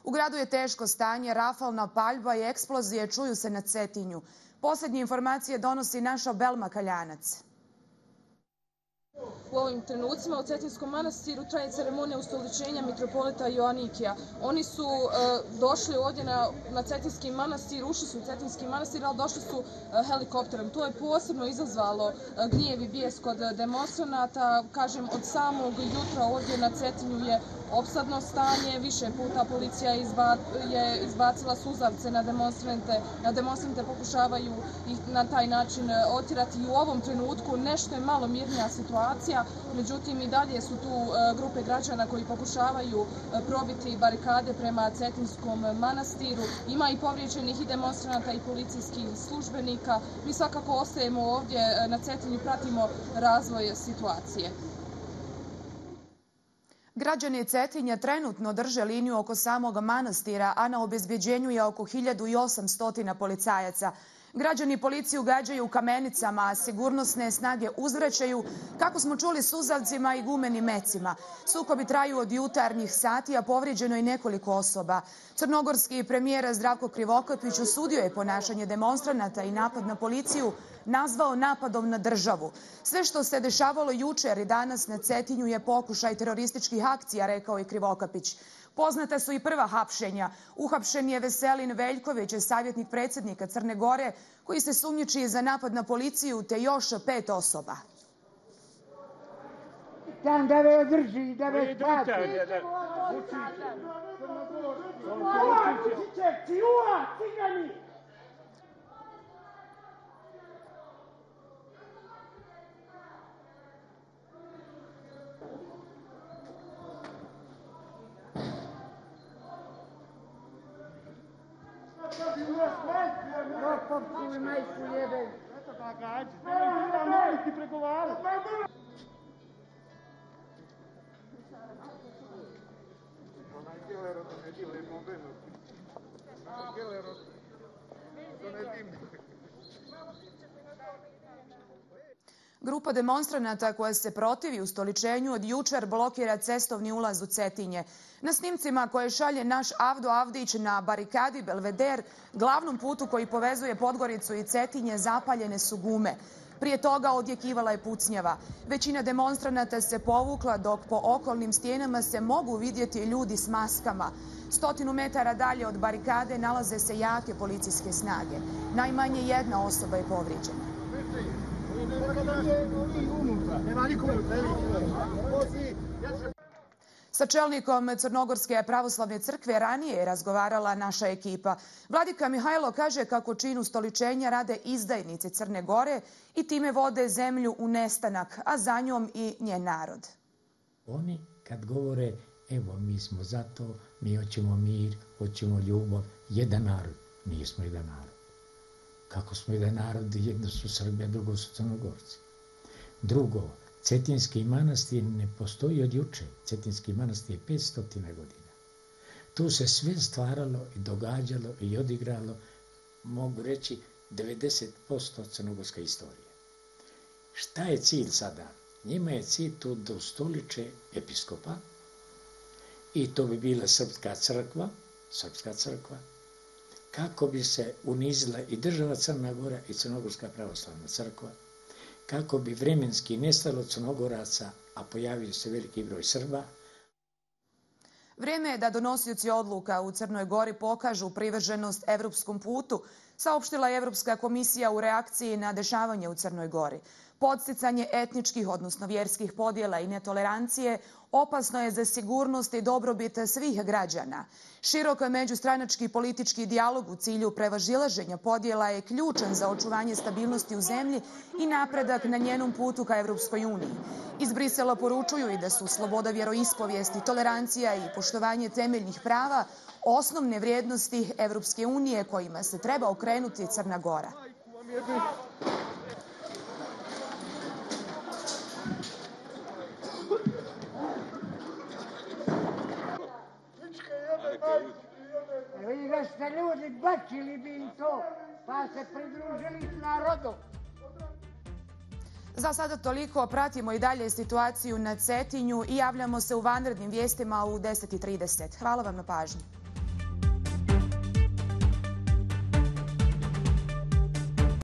U gradu je teško stanje, rafalna paljba i eksplozije čuju se na Cetinju. Posljednje informacije donosi naša Belma Kaljanac. U ovim trenucima u Cetinskom manastiru traje ceremonija ustoličenja mitropolita Joanikija. Oni su došli ovdje na Cetinski manastir, ušli su u Cetinski manastir, ali došli su helikopterom. To je posebno izazvalo gnjev i bijes kod demonstranata. Kažem, od samog jutra ovdje na Cetinju je opsadno stanje. Više puta policija je izbacila suzavce na demonstrante. Demonstrante pokušavaju ih na taj način otjerati. I u ovom trenutku nešto je malo mirnija situacija. Međutim, i dalje su tu grupe građana koji pokušavaju probiti barikade prema Cetinskom manastiru. Ima i povrijeđenih i demonstranata i policijskih službenika. Mi svakako ostajemo ovdje na Cetinju, pratimo razvoj situacije. Građani Cetinja trenutno drže liniju oko samog manastira, a na obezbeđenju je oko 1800 policajaca. Građani policiju gađaju kamenicama, a sigurnosne snage uzvraćaju, kako smo čuli, suzavcima i gumenim mecima. Sukobi traju od jutarnjih sati, a povrijeđeno je nekoliko osoba. Crnogorski premijer Zdravko Krivokapić osudio je ponašanje demonstranata i napad na policiju nazvao napadom na državu. Sve što se dešavalo jučer i danas na Cetinju je pokušaj terorističkih akcija, rekao je Krivokapić. Poznata su i prva hapšenja. Uhapšen je Veselin Veljković, savjetnik predsjednika Crne Gore, koji se sumnjiči za napad na policiju, te još 5 osoba. Tam da me održi, da me spati. Grupa demonstranata koja se protivi ustoličenju od jučer blokira cestovni ulaz u Cetinje. Na snimcima koje šalje naš Avdo Avdić na barikadi Belveder, glavnom putu koji povezuje Podgoricu i Cetinje, zapaljene su gume. Prije toga odjekivala je pucnjava. Većina demonstranata se povukla, dok po okolnim stijenama se mogu vidjeti ljudi s maskama. 100 metara dalje od barikade nalaze se jake policijske snage. Najmanje jedna osoba je povrijeđena. Sa čelnikom Crnogorske pravoslavne crkve ranije je razgovarala naša ekipa. Vladika Mihajlo kaže kako čin ustoličenja rade izdajnici Crne Gore i time vode zemlju u nestanak, a za njom i njen narod. Oni kad govore, evo mi smo za to, mi hoćemo mir, hoćemo ljubav, jedan narod, nismo jedan narod. Kako smo jedan narod, jedno su Srbi, a drugo su Crnogorci. Drugo, Cetinski manastir ne postoji od juče. Cetinski manastir je 500 godina. Tu se sve stvaralo i događalo i odigralo, mogu reći, 90% crnogorske istorije. Šta je cilj sada? Njima je cilj tu da ustoliče episkopa i to bi bila srpska crkva, kako bi se unizila i država Crna Gora i Crnogorska pravoslavna crkva, kako bi vremenski nestalo Crnogoraca, a pojavio se veliki broj Srba. Vrijeme je da donosioci odluka u Crnoj Gori pokažu privrženost evropskom putu, saopštila je Evropska komisija u reakciji na dešavanje u Crnoj Gori. Podsticanje etničkih, odnosno vjerskih podjela i netolerancije opasno je za sigurnost i dobrobit svih građana. Širok međustranački politički dijalog u cilju prevazilaženja podjela je ključan za očuvanje stabilnosti u zemlji i napredak na njenom putu ka Evropskoj uniji. Iz Brisela poručuju i da su sloboda vjeroispovijesti, tolerancija i poštovanje temeljnih prava osnovne vrijednosti Evropske unije kojima se treba okrenuti Crna Gora. Vidi da ste ljudi bačili bi im to, pa se pridružili s narodom. Za sada toliko, pratimo i dalje situaciju na Cetinju i javljamo se u vanrednim vijestima u 10:30. Hvala vam na pažnji.